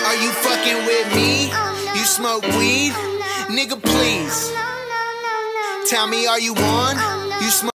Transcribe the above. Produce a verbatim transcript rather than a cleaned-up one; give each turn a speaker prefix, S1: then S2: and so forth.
S1: Are you fucking with me? You smoke weed? Nigga, please. Tell me, are you on? You smoke